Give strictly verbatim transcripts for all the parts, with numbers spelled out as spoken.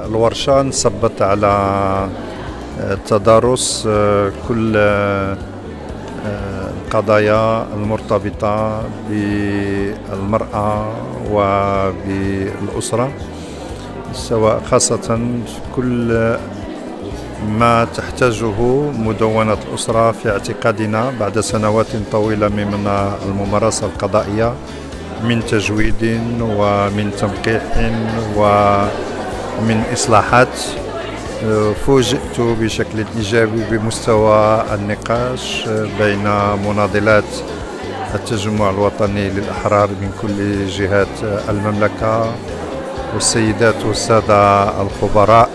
الورشة نصبت على تدارس كل القضايا المرتبطة بالمرأة وبالأسرة، سواء خاصة في كل ما تحتاجه مدونة الأسرة في اعتقادنا بعد سنوات طويلة من الممارسة القضائية، من تجويد ومن تنقيح ومن إصلاحات. فوجئت بشكل إيجابي بمستوى النقاش بين مناضلات التجمع الوطني للأحرار من كل جهات المملكة والسيدات والسادة الخبراء.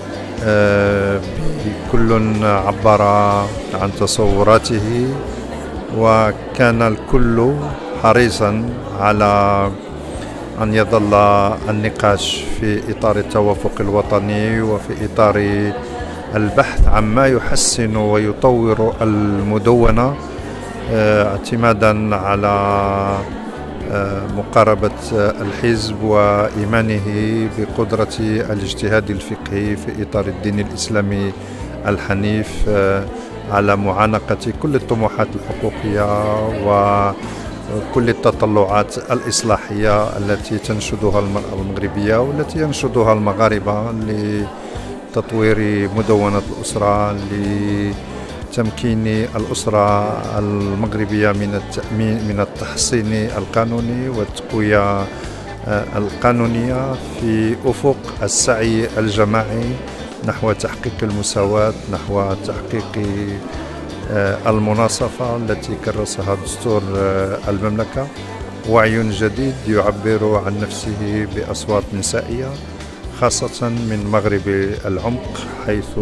كل عبر عن تصوراته، وكان الكل حريصا على أن يظل النقاش في إطار التوافق الوطني وفي إطار البحث عما يحسن ويطور المدونة، اعتمادا على مقاربة الحزب وإيمانه بقدرة الاجتهاد الفقهي في إطار الدين الإسلامي الحنيف على معانقة كل الطموحات الحقوقية وكل التطلعات الإصلاحية التي تنشدها المرأة المغربية والتي ينشدها المغاربة لتطوير مدونة الأسرة، تمكين الأسرة المغربية من التأمين من التحصين القانوني والتقوية القانونية في أفق السعي الجماعي نحو تحقيق المساواة، نحو تحقيق المناصفة التي كرسها دستور المملكة. وعي جديد يعبر عن نفسه بأصوات نسائية خاصة من مغرب العمق، حيث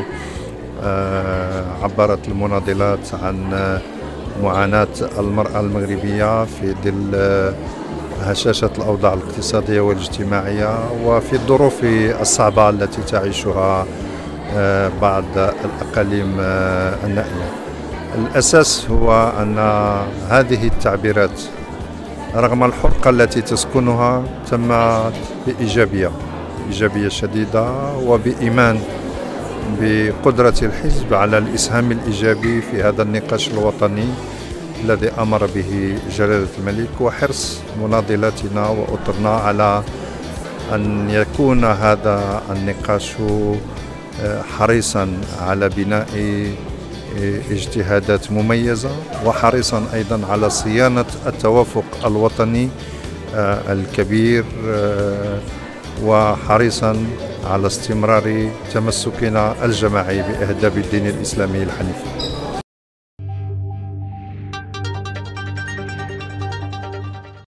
عبرت المناضلات عن معاناة المرأة المغربية في ظل هشاشة الأوضاع الاقتصادية والاجتماعية وفي الظروف الصعبة التي تعيشها بعض الأقاليم النائية. الأساس هو أن هذه التعبيرات رغم الحرقة التي تسكنها تمت بإيجابية إيجابية شديدة وبإيمان بقدرة الحزب على الإسهام الإيجابي في هذا النقاش الوطني الذي أمر به جلالة الملك، وحرص مناضلاتنا وأطرنا على أن يكون هذا النقاش حريصا على بناء اجتهادات مميزة، وحريصا أيضا على صيانة التوافق الوطني الكبير، وحريصا على استمرار تمسكنا الجماعي بأهداف الدين الإسلامي الحنيف.